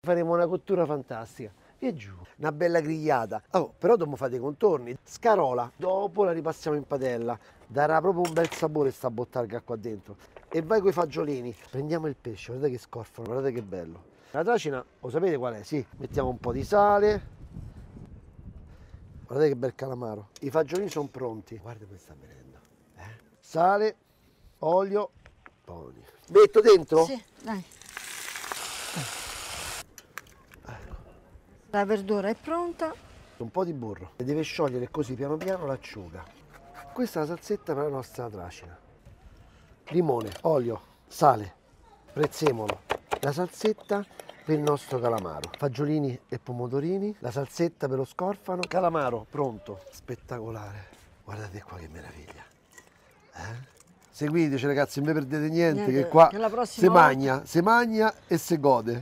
Faremo una cottura fantastica. E giù, una bella grigliata. Oh, però dobbiamo fare dei contorni. Scarola, dopo la ripassiamo in padella. Darà proprio un bel sapore sta bottarga qua dentro. E vai coi fagiolini. Prendiamo il pesce, guardate che scorfano, guardate che bello. La tracina, lo sapete qual è? Sì, mettiamo un po' di sale. Guardate che bel calamaro. I fagiolini sono pronti. Guarda come sta venendo. Sale, olio, buoni. Metto dentro? Sì, dai. La verdura è pronta. Un po' di burro. E deve sciogliere così piano piano l'acciuga. Questa è la salsetta per la nostra tracina. Limone, olio, sale, prezzemolo. La salsetta per il nostro calamaro. Fagiolini e pomodorini. La salsetta per lo scorfano. Calamaro pronto. Spettacolare. Guardate qua che meraviglia. Seguiteci ragazzi, non vi perdete niente, che qua che la si prossima volta- magna e si gode.